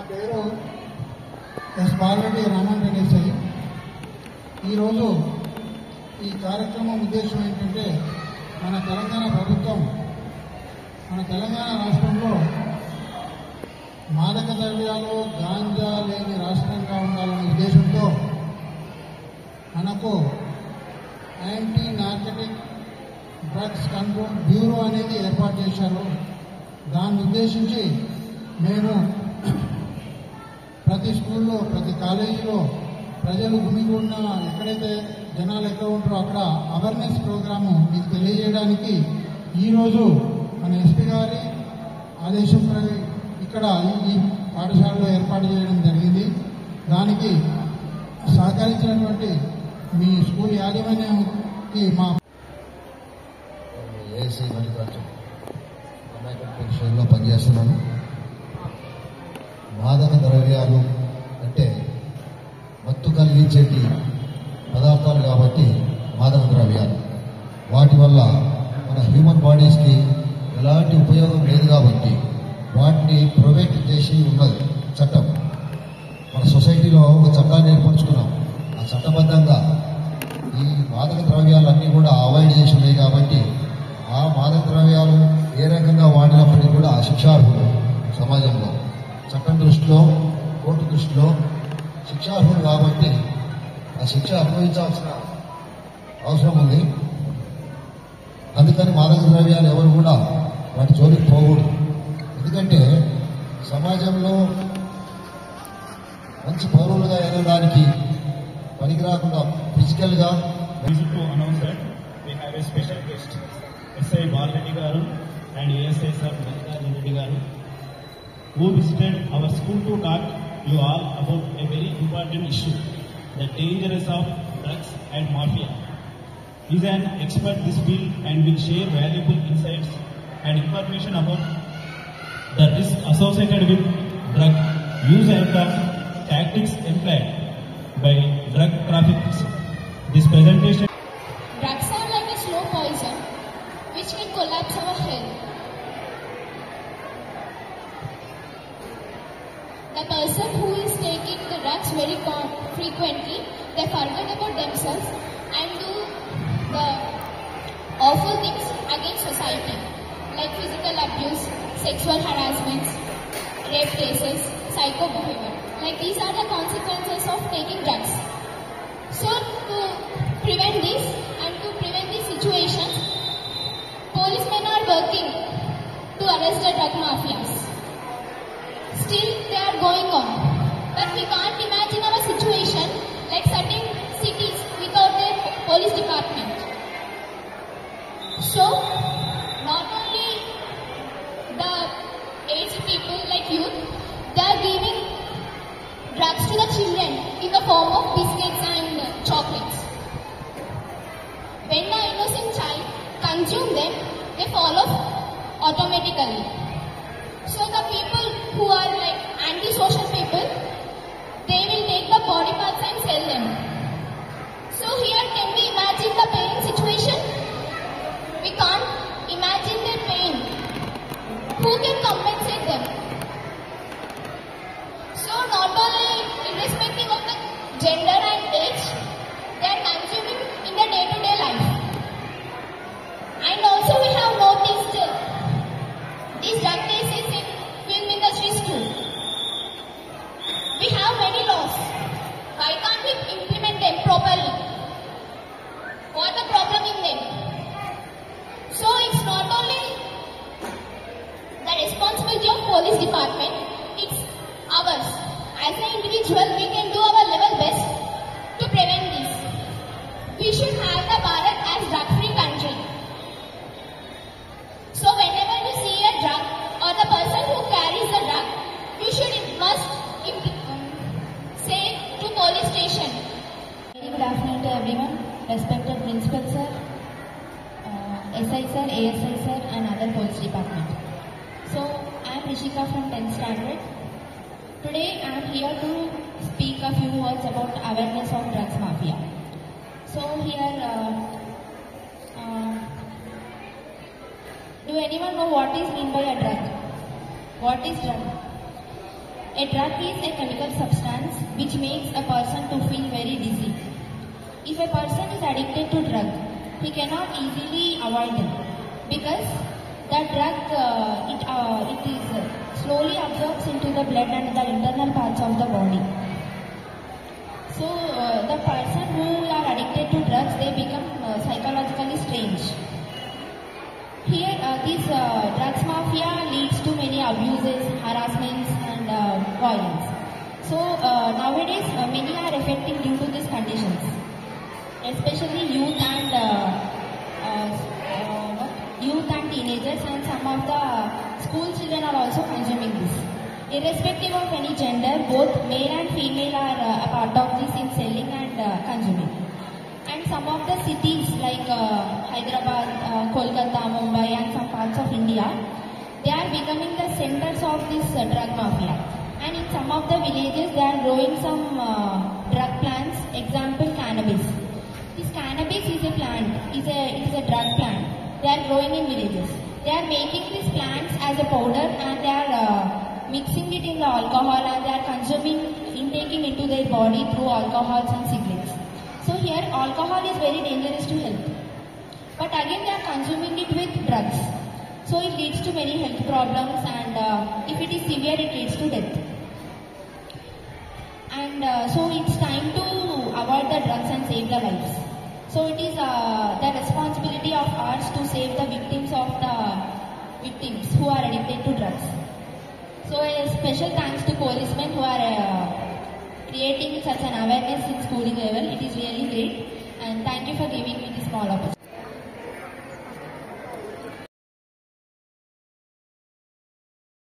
పేరు ఎస్ బాలరెడ్డి రామన్ రెడ్డి. ఈరోజు ఈ కార్యక్రమం ఉద్దేశం ఏంటంటే మన తెలంగాణ ప్రభుత్వం మన తెలంగాణ రాష్ట్రంలో మాదక ద్రవ్యాలు గాంజా లేని రాష్ట్రంగా ఉండాలనే ఉద్దేశంతో మనకు anti narcotic drugs control bureau అనేది ఏర్పాటు చేశారు. దాన్ని ఉద్దేశించి మేము ప్రతి స్కూల్లో ప్రతి కాలేజీలో ప్రజలు గుమిగూడిన ఎక్కడైతే జనాలు ఎక్కువ ఉంటారో అక్కడ అవేర్నెస్ ప్రోగ్రాము మీకు తెలియజేయడానికి ఈరోజు మన ఎస్పీ గారి ఆదేశం ఇక్కడ ఈ పాఠశాలలో ఏర్పాటు చేయడం జరిగింది. దానికి సహకరించినటువంటి మీ స్కూల్ యాజమాన్యానికి మా ఏఎస్ఐ మల్లికార్జున్ అమ్మాయికల్ పరిషత్లో పనిచేస్తున్నాను. మాదక ద్రవ్యాలు అంటే మత్తు కలిగించేటి పదార్థాలు కాబట్టి మాదక ద్రవ్యాలు, వాటి వల్ల మన హ్యూమన్ బాడీస్కి ఎలాంటి ఉపయోగం లేదు కాబట్టి వాటిని ప్రొవైడ్ చేసి ఉన్నది చట్టం. మన సొసైటీలో ఒక చట్టాన్ని ఏర్పరచుకున్నాం. ఆ చట్టబద్ధంగా ఈ మాదక ద్రవ్యాలన్నీ కూడా అవాయిడ్ చేసి ఉన్నాయి కాబట్టి ఆ మాదక ద్రవ్యాలు ఏ రకంగా వాడినప్పటికీ కూడా శిక్షార్హులు సమాజంలో చట్టం దృష్టిలో కోర్టు దృష్టిలో శిక్షార్హులు కాబట్టి ఆ శిక్ష అనుభవించాల్సిన అవసరం ఉంది. అందుకని మాదక ద్రవ్యాలు ఎవరు కూడా వాటి జోలికి పోకూడదు. ఎందుకంటే సమాజంలో మంచి పౌరులుగా ఎదగడానికి పనికి రాకుండా ఫిజికల్గా SI Balreddy Garu and ASI Sir Mallikarjun Reddy Garu, who visited our school to talk you all about a very important issue, the dangers of drugs and mafia. He is an expert in this field and will share valuable insights and information about the risks associated with drug use and the tactics employed by drug traffickers. This presentation. Drugs are like a slow poison which can collapse our health. The person who is taking the drugs very frequently, they forget about themselves and do the awful things against society, like physical abuse, sexual harassments, rape cases, psycho behavior. Like these are the consequences of taking drugs. So to prevent this and to prevent these situations, policemen are working to arrest the drug mafias. Still, they are going on. But we can't imagine our situation like certain cities without their police department. So, not only the aged people like youth, they are giving drugs to the children in the form of biscuits and chocolates. When the innocent child consume them, they fall off automatically. So the people who are like anti-social people, they will take the body parts and sell them. So here can we imagine the pain situation? We can't imagine their pain. Who can compensate them? So not only irrespective of the gender and age, they are consuming in the day-to-day life. And also we have noticed these drug cases in film industries too. We have many laws. Why can't we implement them properly? What the problem in them? So it's not only the responsibility of police department, it's ours. As an individual, we can do our level best to prevent this. We should have the Bharat as drug-free country. So whenever you see a drug or the person who carries the drug, you must say to police station. Very good afternoon to everyone, respected principal sir, SI sir, ASI sir and other police department. So I am Rishika from 10th standard. Today I am here to speak a few words about awareness of drugs mafia. So here, do anyone know what is meant by a drug? What is drug? A drug is a chemical substance which makes a person to feel very dizzy. If a person is addicted to drug, he cannot easily avoid them because that drug it is slowly absorbs into the blood and the internal parts of the body. So the person who are addicted to drugs, they become psychologically strange. Here, this drugs mafia leads to many abuses, harassments, and violence. So nowadays, many are affecting due to these conditions, especially youth and teenagers, and some of the school children are also consuming this. Irrespective of any gender, both male and female are a part of this in selling and consuming. And some of the cities like Hyderabad, Kolkata, Mumbai and some parts of India, they are becoming the centers of this drug mafia. And in some of the villages, they are growing some drug plants, example cannabis. This cannabis is a plant, it is a drug plant. They are growing in villages. They are making these plants as a powder and they are mixing it in the alcohol and they are consuming, intaking into their body through alcohols and cigarettes. So here alcohol is very dangerous to health. But again they are consuming it with drugs. So it leads to many health problems and if it is severe it leads to death. And so it's time to avoid the drugs and save the lives. So it is the responsibility of ours to save the victims who are addicted to drugs. So a special thanks to policemen who are creating such an awareness in schooling level. It is really great and thank you for giving me this small opportunity.